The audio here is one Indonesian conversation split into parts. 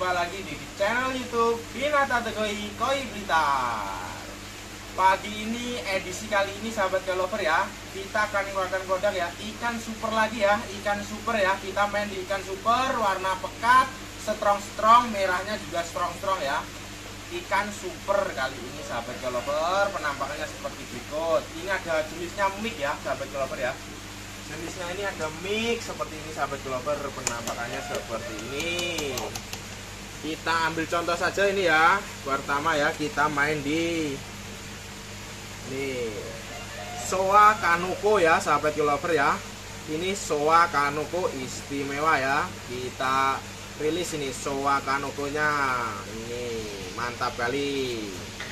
berjumpa lagi di channel YouTube Binata Tegoi Koi Blitar. Pagi ini, edisi kali ini sahabat lover ya, kita akan mengeluarkan produk ya, ikan super lagi ya, ikan super ya. Kita main di ikan super, warna pekat, strong, merahnya juga strong ya. Ikan super kali ini sahabat lover, penampakannya seperti berikut. Ini ada jenisnya mix ya sahabat lover ya. Jenisnya ini ada mix seperti ini sahabat lover, penampakannya seperti ini. Kita ambil contoh saja ini ya. Pertama ya, kita main di nih Soa Kanoko ya sahabat lover ya. Ini Soa Kanoko istimewa ya. Kita rilis ini Soa Kanokonya. Ini mantap kali.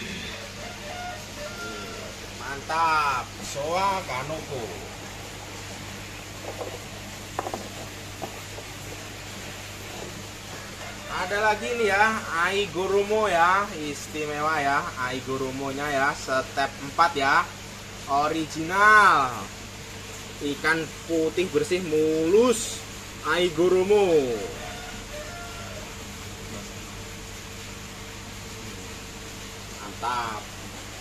Mantap Soa Kanoko. Ada lagi nih ya, Aigurumi ya, istimewa ya, Aigurumi-nya ya, step 4 ya, original, ikan putih bersih mulus, Aigurumi. Mantap.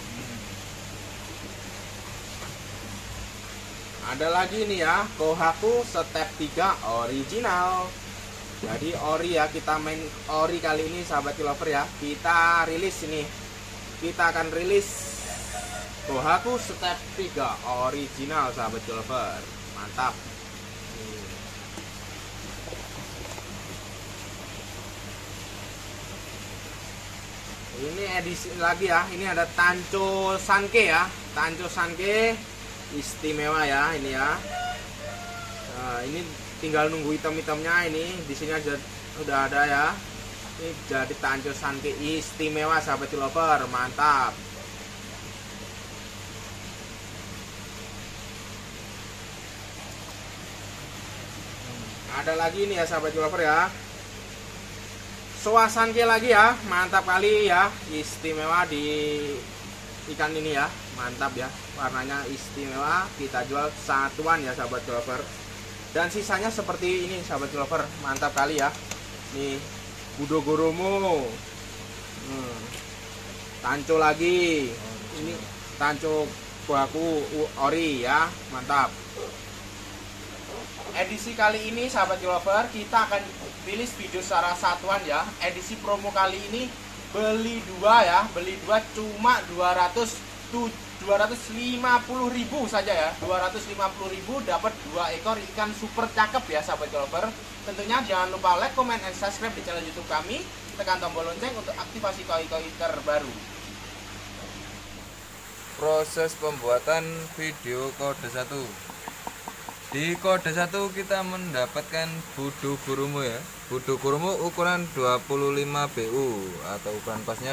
Ada lagi nih ya, Kohaku step 3 original. Jadi ori ya, kita main ori kali ini sahabat lover ya. Kita rilis ini. Kita akan rilis Kohaku step 3 original sahabat lover. Mantap. Ini edisi lagi ya. Ini ada Tancho Sanke ya. Tancho Sanke istimewa ya ini ya. Nah, ini tinggal nunggu hitam-hitamnya ini. Di sini aja udah ada ya. Ini jadi Tancho Sanke istimewa sahabat lover, mantap. Ada lagi nih ya sahabat lover ya. Soa Sanke lagi ya, mantap kali ya, istimewa di ikan ini ya, mantap ya. Warnanya istimewa, kita jual satuan ya sahabat lover. Dan sisanya seperti ini sahabat lover, mantap kali ya. Nih Budogoromo, Tancho lagi, ini Tancho Kohaku ori ya, mantap. Edisi kali ini sahabat lover, kita akan rilis video secara satuan ya. Edisi promo kali ini beli dua ya, beli dua cuma 250.000 saja ya. 250.000 dapat 2 ekor ikan super cakep ya sahabat lover. Tentunya jangan lupa like, comment, and subscribe di channel YouTube kami. Tekan tombol lonceng untuk aktivasi koi-koi terbaru. Proses pembuatan video kode 1. Di kode 1 kita mendapatkan Budogoromo ya. Budogoromo ukuran 25 BU atau ukuran pasnya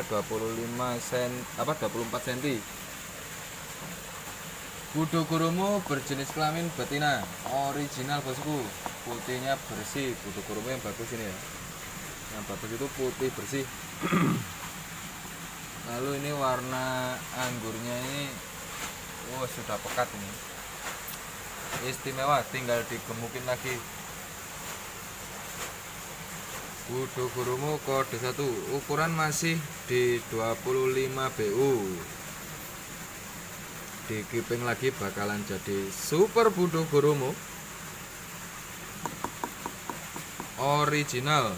24 cm. Budogoromo berjenis kelamin betina, original bosku. Putihnya bersih, Budogoromo yang bagus ini ya. Yang bagus itu putih bersih. Lalu ini warna anggurnya ini sudah pekat ini. Istimewa, tinggal digemukin lagi. Budogoromo kode 1, ukuran masih di 25 BU. Dikiping lagi bakalan jadi super Budogoromo original.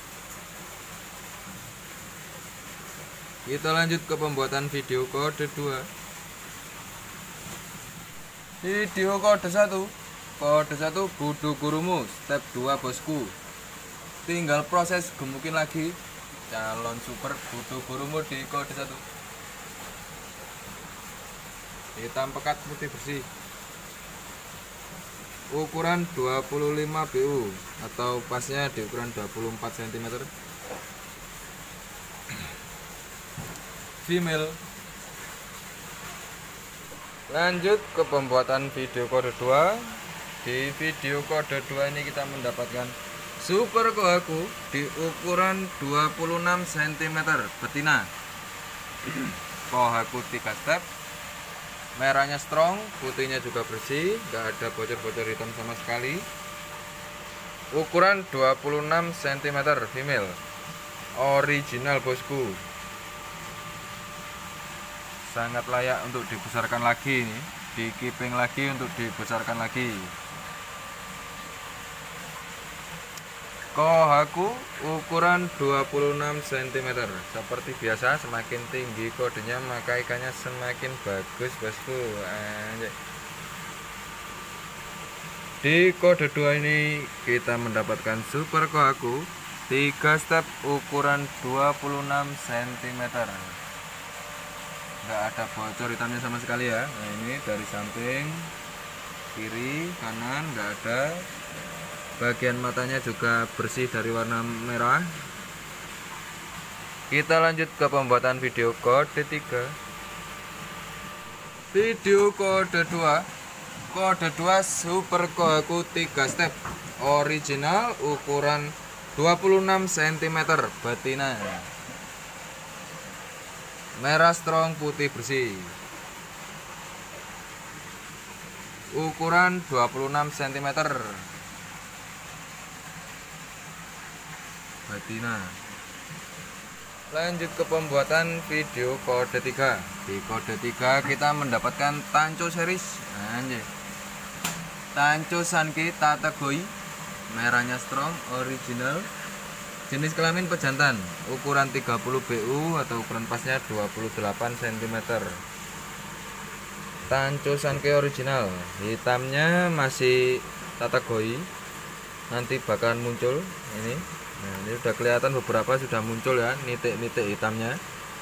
Kita lanjut ke pembuatan video kode 2. Video kode 1 Budogoromo step 2 bosku. Tinggal proses gemukin lagi calon super Budogoromo di kode 1. Hitam pekat putih bersih, ukuran 25 BU atau pasnya di ukuran 24 cm. Female. Lanjut ke pembuatan video kode 2. Di video kode 2 ini kita mendapatkan super Kohaku di ukuran 26 cm betina. Kohaku 3 step. Merahnya strong, putihnya juga bersih, nggak ada bocor-bocor hitam sama sekali. Ukuran 26 cm female. original bosku. Sangat layak untuk dibesarkan lagi nih, dikiping lagi untuk dibesarkan lagi. Kohaku ukuran 26 cm. Seperti biasa, semakin tinggi kodenya maka ikannya semakin bagus bosku. Anjay. Di kode 2 ini kita mendapatkan super kohaku 3 step ukuran 26 cm. Nggak ada bocor hitamnya sama sekali ya. Nah, ini dari samping, kiri, kanan nggak ada. Bagian matanya juga bersih dari warna merah. Kita lanjut ke pembuatan video kode 3. Video kode 2. Kode 2 super kohaku 3 step original ukuran 26 cm betina. Merah strong, putih bersih. Ukuran 26 cm betina. Lanjut ke pembuatan video kode 3. Di kode 3 kita mendapatkan tanco series. Anjay. Tanco Sanke Tatakoi. Merahnya strong, original. Jenis kelamin pejantan. Ukuran 30 BU atau ukuran pasnya 28 cm. Tanco Sanke original. Hitamnya masih Tatakoi. Nanti bakalan muncul ini. Nah, ini sudah kelihatan, beberapa sudah muncul ya nitik-nitik hitamnya.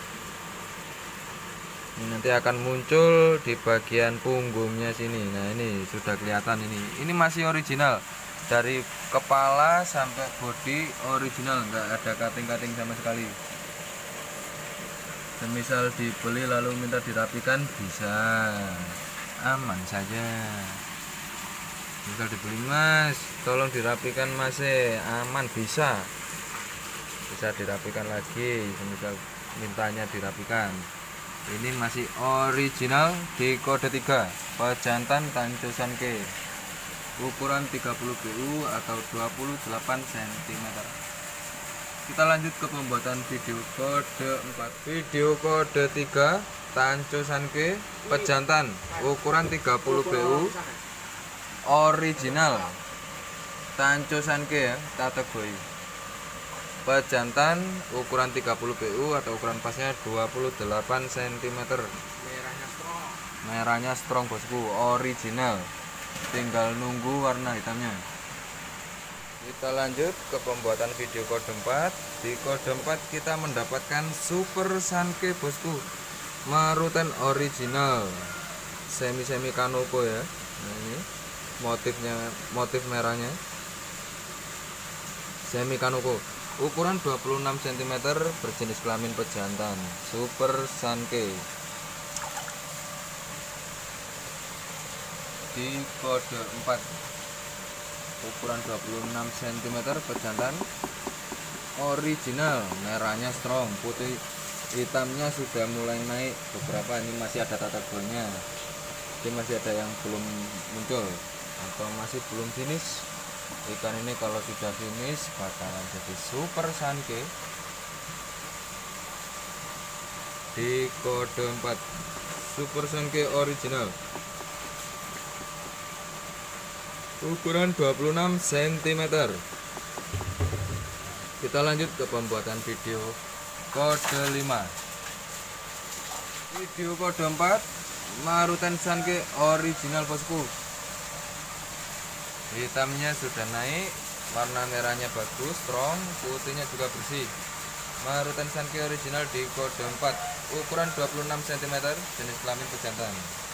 Ini nanti akan muncul di bagian punggungnya sini. Nah, ini sudah kelihatan ini. Ini masih original. Dari kepala sampai bodi original, nggak ada cutting-cutting sama sekali. Semisal dibeli lalu minta dirapikan bisa. Aman saja. Misal dibeli mas, tolong dirapikan mas, aman, bisa dirapikan lagi. Misal mintanya dirapikan. Ini masih original di kode 3 pejantan Tanco Sanke, ukuran 30 BU atau 28 cm. Kita lanjut ke pembuatan video kode 4. Video kode 3 Tanco Sanke pejantan ukuran 30 BU original Tanco Sanke ya, Tatakoi. Pejantan ukuran 30 BU atau ukuran pasnya 28 cm. Merahnya strong bosku, original. Tinggal nunggu warna hitamnya. Kita lanjut ke pembuatan video kode 4. Di kode 4 kita mendapatkan super Sanke bosku. Maruten original. Semi kanoko ya. Nah, ini motifnya, motif merahnya semi kanoko, ukuran 26 cm, berjenis kelamin pejantan, super Sanke. Di kode 4 ukuran 26 cm, pejantan original, merahnya strong, putih hitamnya sudah mulai naik beberapa. Ini masih ada tatagonya, ini masih ada yang belum muncul atau masih belum finish. Ikan ini kalau sudah finish bakalan jadi super Sanke. Di kode 4 super Sanke original, ukuran 26 cm. Kita lanjut ke pembuatan video kode 5. Video kode 4 Maruten Sanke original bosku. Hitamnya sudah naik, warna merahnya bagus, strong, putihnya juga bersih. Maruten Sanke original di kode 4, ukuran 26 cm, jenis kelamin pejantan.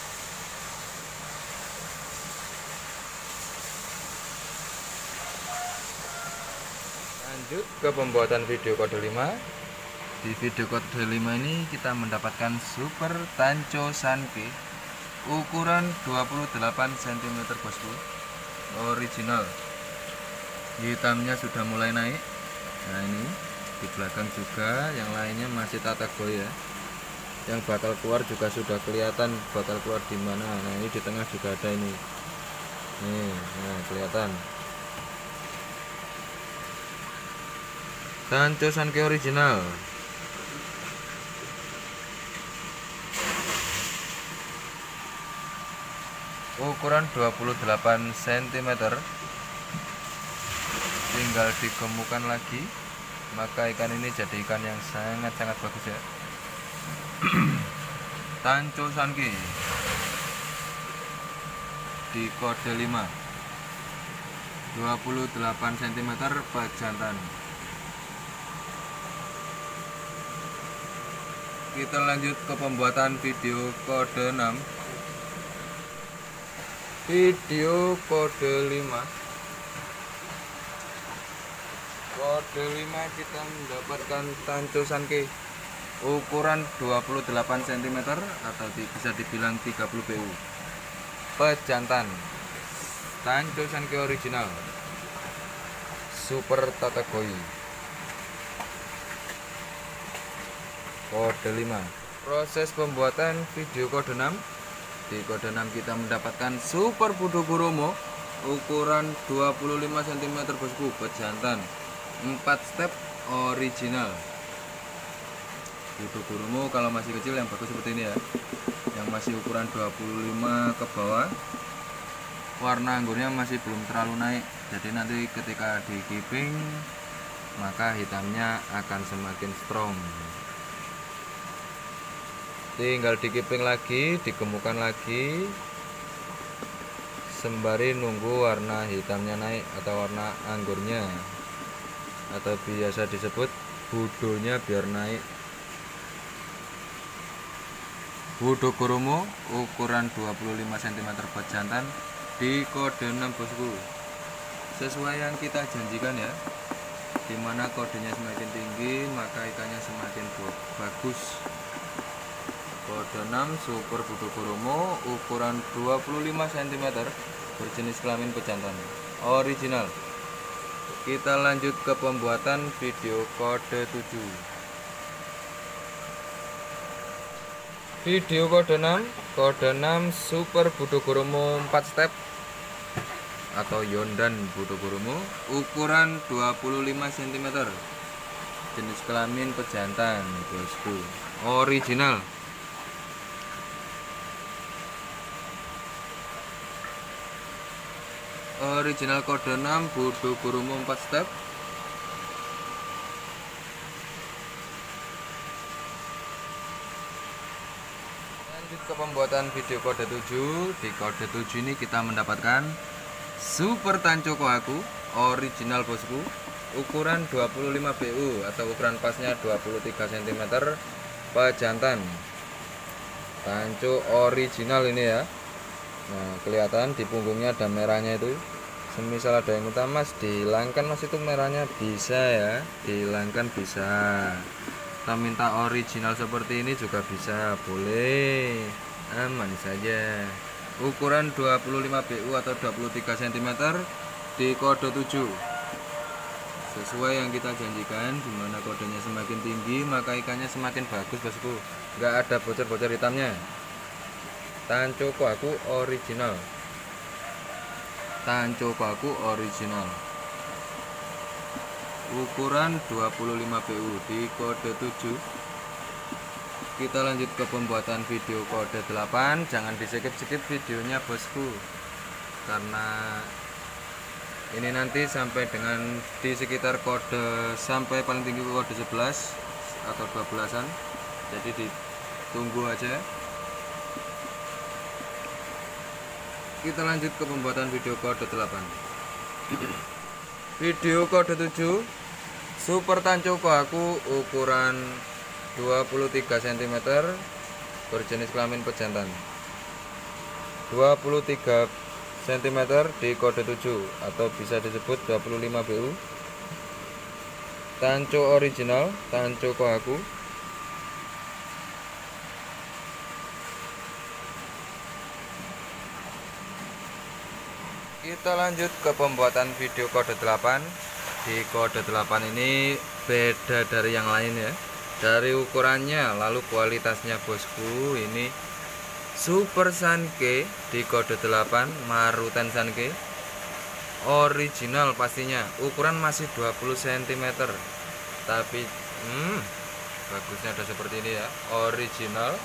Lanjut ke pembuatan video kode 5. Di video kode 5 ini kita mendapatkan super Tanco Sanke, ukuran 28 cm bosku, original. Hitamnya sudah mulai naik. Nah, ini di belakang juga, yang lainnya masih Tatakoi ya. Yang bakal keluar juga sudah kelihatan bakal keluar di mana. Nah, ini di tengah juga ada ini. Nih, nah kelihatan. Tanco Sanke original. Ukuran 28 cm. Tinggal digemukkan lagi, maka ikan ini jadi ikan yang sangat-sangat bagus ya. Tanco Sanke di kode 5, 28 cm pejantan. Kita lanjut ke pembuatan video kode 6. Video kode 5. Kode 5 kita mendapatkan Tanco Sanke ukuran 28 cm atau bisa dibilang 30 PU. Pejantan. Tanco Sanke original. Super Tatakoi. Kode 5. Proses pembuatan video kode 6. Di kode 6 kita mendapatkan Super Budo Goromo ukuran 25 cm bosku, pejantan 4 step original. Budo Goromo kalau masih kecil yang bagus seperti ini ya, yang masih ukuran 25 ke bawah, warna anggurnya masih belum terlalu naik, jadi nanti ketika di keeping maka hitamnya akan semakin strong. Tinggal dikiping lagi, digemukkan lagi sembari nunggu warna hitamnya naik atau warna anggurnya, atau biasa disebut budonya biar naik. Budo Goromo ukuran 25 cm pejantan di kode 6 bosku. Sesuai yang kita janjikan ya, dimana kodenya semakin tinggi maka ikannya semakin bagus. Kode 6 Super Budo Goromo ukuran 25 cm berjenis kelamin pejantan original. Kita lanjut ke pembuatan video kode 7. Video kode 6. Kode 6 Super Budo Goromo 4 step atau Yondan Budo Goromo ukuran 25 cm jenis kelamin pejantan bosku, original. Original kode 6 Budo Goromo 4 step. Lanjut ke pembuatan video kode 7. Di kode 7 ini kita mendapatkan Super Tanco Kohaku original bosku, ukuran 25 PU atau ukuran pasnya 23 cm pejantan. Tanco original ini ya. Nah, kelihatan di punggungnya ada merahnya itu. Semisal ada yang minta mas dihilangkan mas itu merahnya, bisa ya, dihilangkan bisa. Kita minta original seperti ini juga bisa, boleh, aman saja. Ukuran 25 PU atau 23 cm di kode 7. Sesuai yang kita janjikan, dimana kodenya semakin tinggi maka ikannya semakin bagus bosku, nggak ada bocor-bocor hitamnya. Tanco Kohaku original. Tanco Kohaku original. Ukuran 25 PU di kode 7. Kita lanjut ke pembuatan video kode 8. Jangan di-skip videonya bosku, karena ini nanti sampai dengan di sekitar kode sampai paling tinggi kode 11 atau 12-an. Jadi ditunggu aja. Kita lanjut ke pembuatan video kode 8. Video kode 7 Super Tanco Kohaku ukuran 23 cm berjenis kelamin pejantan 23 cm di kode 7 atau bisa disebut 25 BU. Tanco original Tanco Kohaku. Kita lanjut ke pembuatan video kode 8. Di kode 8 ini beda dari yang lain ya, dari ukurannya lalu kualitasnya bosku. Ini Super Sanke di kode 8, Marutan Sanke original pastinya, ukuran masih 20 cm Tapi bagusnya ada seperti ini ya, original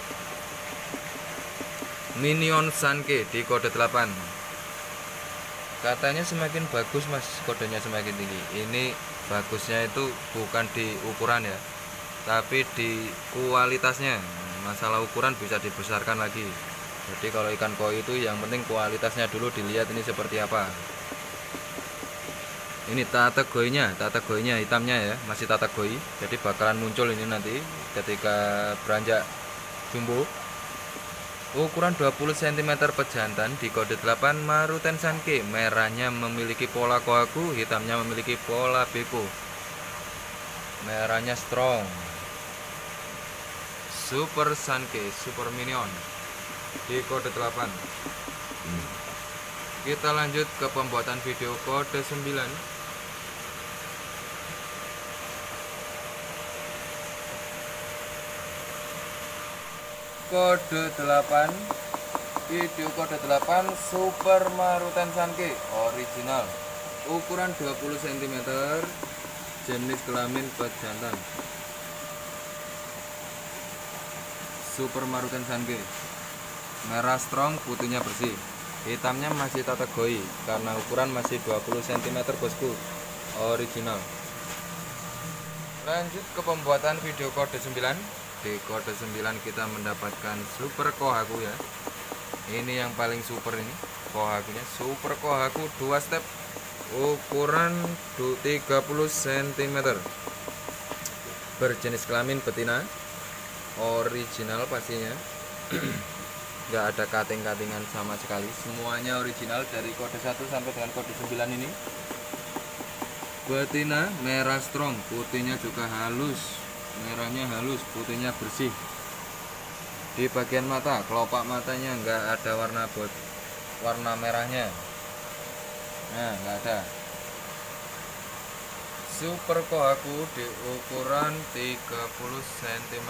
Minion Sanke di kode 8. Katanya semakin bagus mas, kodenya semakin tinggi. Ini bagusnya itu bukan di ukuran ya, tapi di kualitasnya. Masalah ukuran bisa dibesarkan lagi. Jadi kalau ikan koi itu yang penting kualitasnya dulu dilihat ini seperti apa. Ini tata goinya hitamnya ya, masih tata goi. Jadi bakalan muncul ini nanti ketika beranjak jumbo. Ukuran 20 cm pejantan di kode 8 Maruten Sanke. Merahnya memiliki pola kohaku, hitamnya memiliki pola beko. Merahnya strong. Super Sanke, Super Minion di kode 8. Kita lanjut ke pembuatan video kode 9. Kode 8, video kode 8 Super Maruten Sanke original, ukuran 20 cm, jenis kelamin pejantan. Super Maruten Sanke, merah strong, putihnya bersih, hitamnya masih tata goi karena ukuran masih 20 cm bosku, original. Lanjut ke pembuatan video kode 9. Di kode 9 kita mendapatkan super kohaku ya. Ini yang paling super, ini kohakunya super kohaku 2 step, ukuran 30 cm, berjenis kelamin betina, original pastinya. Nggak ada kating-katingan sama sekali, semuanya original dari kode 1 sampai dengan kode 9 ini. Betina, merah strong, putihnya juga halus. Merahnya halus, putihnya bersih. Di bagian mata, kelopak matanya nggak ada warna merahnya. Nah, nggak ada. Super kohaku di ukuran 30 cm.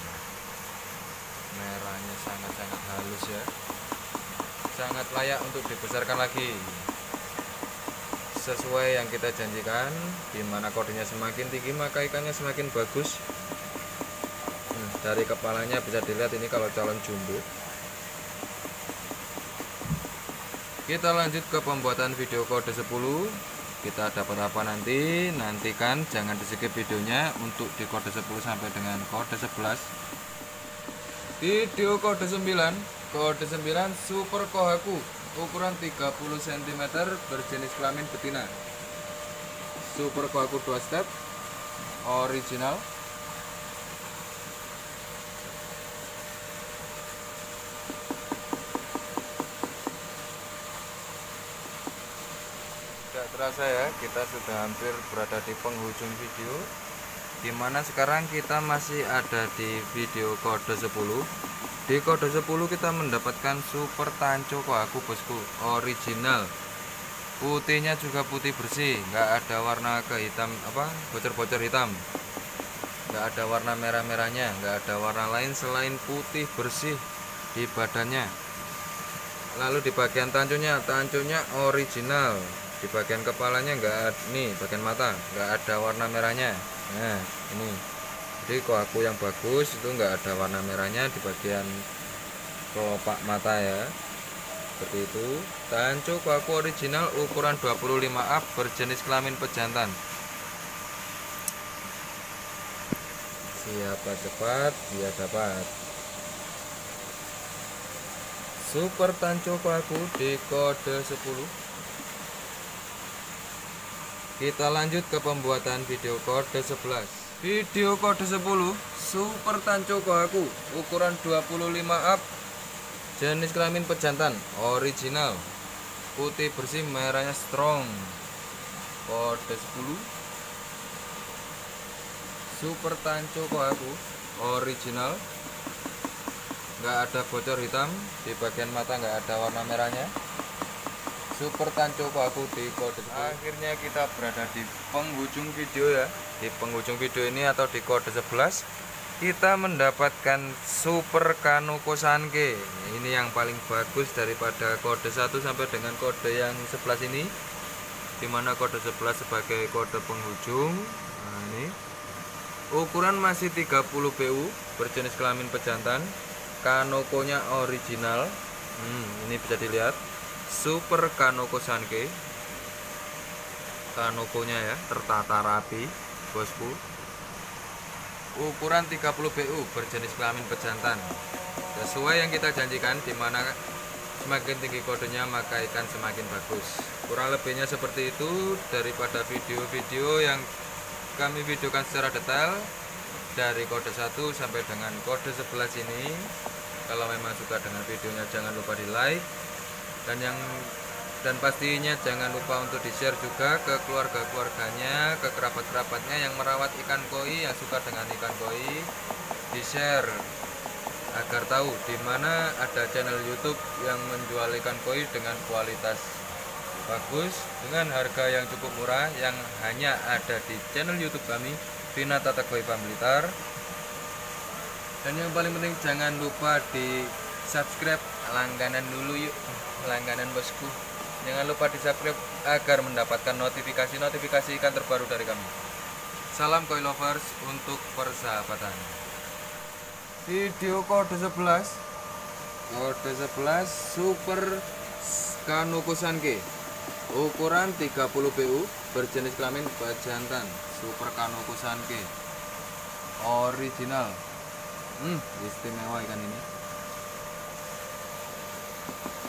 Merahnya sangat-sangat halus ya. Sangat layak untuk dibesarkan lagi. Sesuai yang kita janjikan, dimana kodenya semakin tinggi maka ikannya semakin bagus. Dari kepalanya bisa dilihat ini kalau calon jumbo. Kita lanjut ke pembuatan video kode 10. Kita dapat apa nanti? Nantikan, jangan di skip videonya untuk di kode 10 sampai dengan kode 11. Video kode 9, kode 9 super kohaku, ukuran 30 cm, berjenis kelamin betina. Super kohaku 2 step, original. Tidak terasa ya, kita sudah hampir berada di penghujung video, dimana sekarang kita masih ada di video kode 10. Di kode 10 kita mendapatkan super tanco kohaku bosku, original. Putihnya juga putih bersih, nggak ada warna kehitam bocor-bocor hitam, nggak ada warna merah-merahnya, nggak ada warna lain selain putih bersih di badannya. Lalu di bagian tanconya original. Di bagian kepalanya nggak, nih bagian mata nggak ada warna merahnya. Nah ini, jadi kohaku yang bagus itu nggak ada warna merahnya di bagian kelopak mata ya, seperti itu. Tanco kohaku original, ukuran 25 up, berjenis kelamin pejantan. Siapa cepat dia dapat. Super tanco kohaku di kode 10. Kita lanjut ke pembuatan video kode 11. Video kode 10 super tanco kohaku, ukuran 25 up, jenis kelamin pejantan, original, putih bersih, merahnya strong. Kode 10 super tanco kohaku, original, nggak ada bocor hitam, di bagian mata nggak ada warna merahnya. Super tanco kohaku di kode 10. Akhirnya kita berada di penghujung video ya. Di penghujung video ini atau di kode 11 kita mendapatkan super Kanoko Sanke. Ini yang paling bagus daripada kode 1 sampai dengan kode yang 11 ini, dimana kode 11 sebagai kode penghujung. Nah ini Ukuran masih 30 BU, berjenis kelamin pejantan. Kanokonya original. Ini bisa dilihat. Super Kanoko Sanke. Kanokonya ya, tertata rapi, bosku. Ukuran 30 BU, berjenis kelamin pejantan. Sesuai yang kita janjikan, dimana semakin tinggi kodenya maka ikan semakin bagus. Kurang lebihnya seperti itu daripada video-video yang kami videokan secara detail dari kode 1 sampai dengan kode 11 ini. Kalau memang suka dengan videonya jangan lupa di like, dan pastinya jangan lupa untuk di share juga ke keluarga-keluarganya, ke kerabat-kerabatnya yang merawat ikan koi, yang suka dengan ikan koi. Di share agar tahu di mana ada channel YouTube yang menjual ikan koi dengan kualitas bagus, dengan harga yang cukup murah, yang hanya ada di channel YouTube kami, Vina Tata Koi Farm Blitar. Dan yang paling penting jangan lupa di subscribe, langganan dulu yuk, langganan bosku. Jangan lupa di subscribe agar mendapatkan notifikasi ikan terbaru dari kami. Salam koi lovers untuk persahabatan. Video kode 11 Super Kanoko Sanke, ukuran 30 BU, berjenis kelamin pejantan. Super Kanoko Sanke original. Istimewa ikan ini.